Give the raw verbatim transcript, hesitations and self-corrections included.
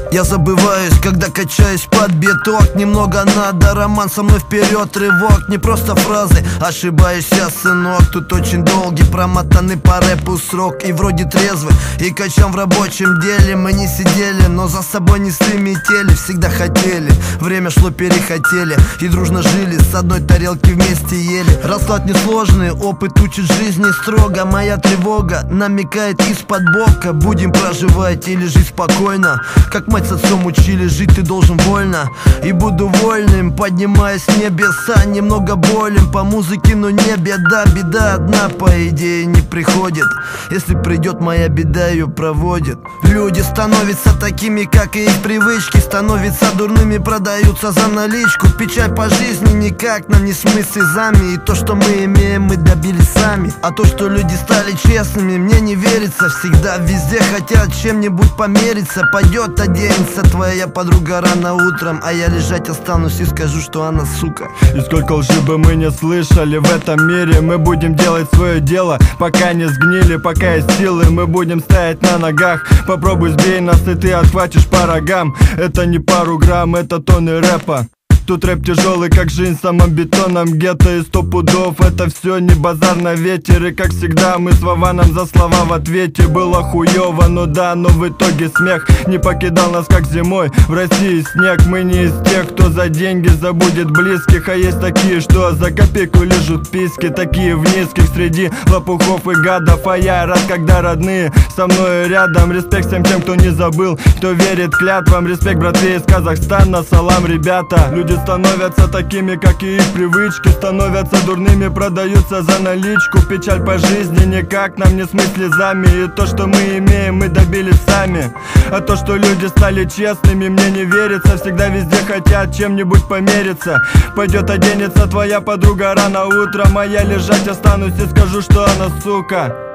Я забываюсь, когда качаюсь под биток. Немного надо, роман со мной вперед, рывок. Не просто фразы, ошибаюсь я, сынок. Тут очень долгий, промотанный по рэпу срок. И вроде трезвый, и качам в рабочем деле. Мы не сидели, но за собой несли метели. Всегда хотели, время шло, перехотели. И дружно жили, с одной тарелки вместе ели. Расклад несложный, опыт учит жизни строго. Моя тревога намекает из-под бока. Будем проживать или жить спокойно, как мать с отцом учили, жить ты должен вольно. И буду вольным, поднимаясь с небеса. Немного болен по музыке, но не беда. Беда одна, по идее, не приходит. Если придет моя беда, ее проводит. Люди становятся такими, как и их привычки. Становятся дурными, продаются за наличку. Печаль по жизни никак нам не смыть слезами. И то, что мы имеем, мы добились сами. А то, что люди стали честными, мне не верится. Всегда везде хотят чем-нибудь помериться. Пойдет, оденется твоя подруга рано утром, а я лежать останусь и скажу, что она сука. И сколько лжи бы мы не слышали в этом мире, мы будем делать свое дело, пока не сгнили, пока есть силы, мы будем стоять на ногах. Попробуй сбей нас, и ты отхватишь по рогам. Это не пару грамм, это тонны рэпа. Тут рэп тяжелый, как жизнь, самым бетоном гетто и сто пудов. Это все не базар на ветер. И как всегда мы с Вованом за слова в ответе. Было хуево, ну да, но в итоге смех не покидал нас, как зимой в России снег. Мы не из тех, кто за деньги забудет близких. А есть такие, что за копейку лежат писки. Такие в низких среди лопухов и гадов. А я рад, когда родные со мной рядом. Респект всем тем, кто не забыл, кто верит клятвам. Респект братве из Казахстана, салам, ребята. Люди становятся такими, как и их привычки. Становятся дурными, продаются за наличку. Печаль по жизни никак нам не смыть слезами. И то, что мы имеем, мы добились сами. А то, что люди стали честными, мне не верится. Всегда везде хотят чем-нибудь помериться. Пойдет, оденется твоя подруга рано утром, а я лежать останусь и скажу, что она сука.